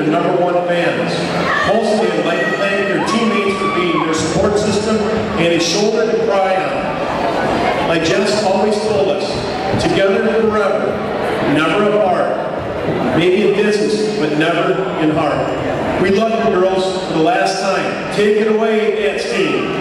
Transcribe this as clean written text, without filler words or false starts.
their #1 fans. Mostly, I'd like to thank their teammates for being their support system and a shoulder to cry on. Like Jess always told us, together forever, never apart. Maybe in business, but never in heart. We love you, girls, for the last time. Take it away, dance team.